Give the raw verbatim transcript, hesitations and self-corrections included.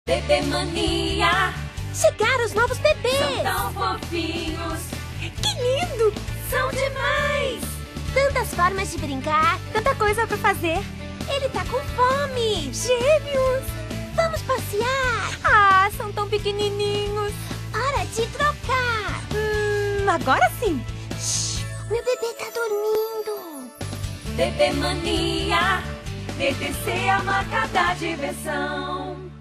Bebê Mania. Chegaram os novos bebês! São tão fofinhos. Que lindo! São demais. Tantas formas de brincar, Tanta coisa pra fazer. ele tá com fome! Gêmeos! Vamos passear! Ah, são tão pequenininhos. Hora de trocar! Hum, agora sim. Shhh, meu bebê tá dormindo! Bebê Mania. D T C é a marca da diversão.